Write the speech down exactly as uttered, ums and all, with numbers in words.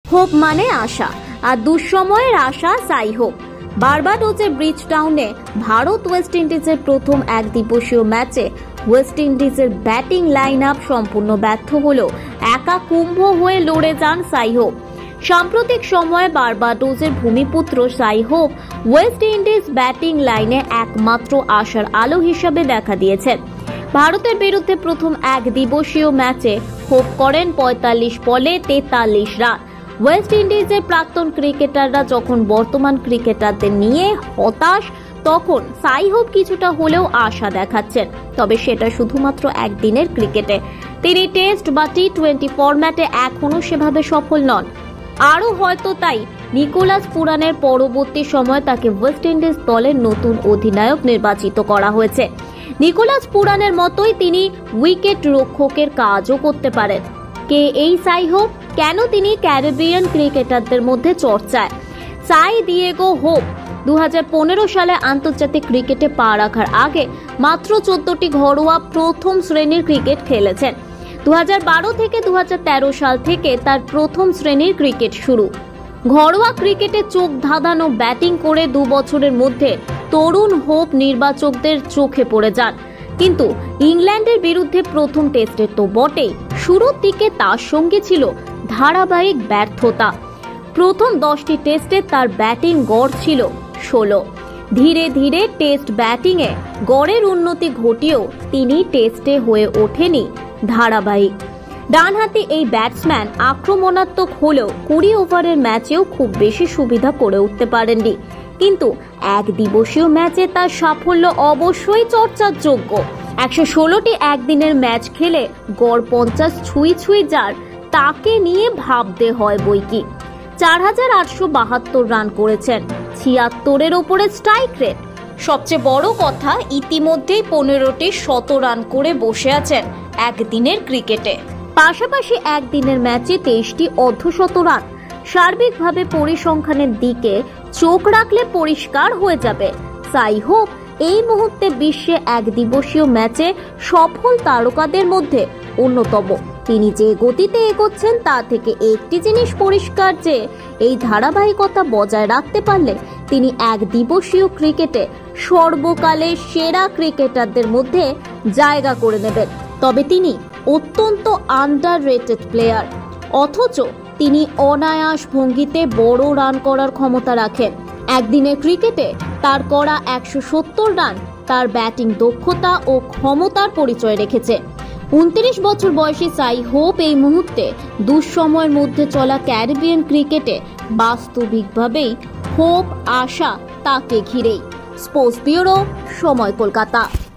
Hope মানে আশা, আর দুঃসময়ের আশা সাই hope. বার্বাডোসের bridge টাউনে Bharat West ইন্ডিজের প্রথম এক দিবসীয় ম্যাচে ওয়েস্ট ইন্ডিজের ব্যাটিং লাইন আপ সম্পূর্ণ ব্যর্থ হলেও একা কুম্ভ হয়ে লড়ে যান সাই হোপ। সাম্প্রতিক সময়ে বার্বাডোসের ভূমিপুত্র সাই হোপ ওয়েস্ট ইন্ডিজ ব্যাটিং লাইনে একমাত্র আশার আলো হিসেবে দেখা দিয়েছেন। ভারতের বিরুদ্ধে প্রথম এক দিবসীয় ম্যাচে হোপ করেন পঁয়তাল্লিশ বলে তেতাল্লিশ রান। ওয়েস্ট ইন্ডিজের প্রাক্তন ক্রিকেটাররা যখন বর্তমান ক্রিকেটারদের নিয়ে হতাশ, তখন সাই হোপ কিছুটা হলেও আশা দেখাচ্ছেন, তবে সেটা শুধুমাত্র একদিনের ক্রিকেটে। তিনি টেস্ট বা টি টোয়েন্টি ফরম্যাটে এখনো সেভাবে সফল নন। আরও হয়তো তাই নিকোলাস পুরানের পরবর্তী সময় তাকে ওয়েস্ট ইন্ডিজ দলের নতুন অধিনায়ক নির্বাচিত করা হয়েছে। নিকোলাস পুরানের মতোই তিনি উইকেট রক্ষকের কাজও করতে পারেন। কে এই সাই হোপ? কেন তিনি ক্যারিবিয়ান ক্রিকেটারদের মধ্যে চর্চায়? সাই দিয়েগো হোপ দু হাজার পনেরো সালে আন্তর্জাতিক ক্রিকেটে পা রাখার আগে মাত্র চোদ্দটি ঘরোয়া প্রথম শ্রেণীর ক্রিকেট খেলেছেন। দু হাজার বারো থেকে দু হাজার তেরো সাল থেকে তার প্রথম শ্রেণীর ক্রিকেট শুরু। ঘরোয়া ক্রিকেটে চোখ ধাঁধানো ব্যাটিং করে দু বছরের মধ্যে তরুণ হোপ নির্বাচকদের চোখে পড়ে যান। কিন্তু ইংল্যান্ডের বিরুদ্ধে প্রথম টেস্টের তো বটেই, শুরুর দিকে তার সঙ্গে ছিল ধারাবাহিক ব্যর্থতা। প্রথম দশটি টেস্টে তার ব্যাটিং গড় ছিল ষোলো। ধীরে ধীরে টেস্ট ব্যাটিংয়ে গড়ের উন্নতি ঘটিয়েও তিনি টেস্টে হয়ে ওঠেনি ধারাবাহিক। ডানহাতি এই ব্যাটসম্যান আক্রমণাত্মক হলেও কুড়ি ওভারের ম্যাচেও খুব বেশি সুবিধা করে উঠতে পারেননি। কিন্তু এক দিবসীয় ম্যাচে তার সাফল্য অবশ্যই চর্চার যোগ্য। একশো ষোলোটি একদিনের ম্যাচ খেলে গড় পঞ্চাশ ছুঁই ছুঁই যার, তাকে নিয়ে ভাবতে হয় বইকি। চার হাজার আটশো বাহাত্তর রান করেছেন, ছিয়াত্তরের ওপরে স্ট্রাইক রেট। সবচেয়ে বড় কথা, ইতিমধ্যেই পনেরোটি শত রান করে বসে আছেন একদিনের ক্রিকেটে। পাশাপাশি একদিনের ম্যাচে তেইশটি অর্ধশত রান। সার্বিকভাবে পরিসংখ্যানের দিকে চোখ রাখলে পরিষ্কার হয়ে যাবে সাই হোপ এই মুহূর্তে বিশ্বে এক দিবসীয় ম্যাচে সফল তারকাদের মধ্যে অন্যতম। তিনি যে গতিতে এগোচ্ছেন তা থেকে একটি জিনিস পরিষ্কার যে এই ধারাবাহিকতা বজায় রাখতে পারলে তিনি এক দিবসীয় ক্রিকেটে সর্বকালের সেরা ক্রিকেটারদের মধ্যে জায়গা করে নেবেন। তবে তিনি অত্যন্ত আন্ডাররেটেড প্লেয়ার, অথচ তিনি অনায়াস ভঙ্গিতে বড় রান করার ক্ষমতা রাখেন। একদিনের ক্রিকেটে তার করা একশো সত্তর রান তার ব্যাটিং দক্ষতা ও ক্ষমতার পরিচয় রেখেছে। উনত্রিশ বছর বয়সী সাই হোপ এই মুহূর্তে দুঃসময়ের মধ্যে চলা ক্যারিবিয়ান ক্রিকেটে বাস্তবিকভাবেই হোপ, আশা তাকে ঘিরেই। স্পোর্টস ব্যুরো, সময়, কলকাতা।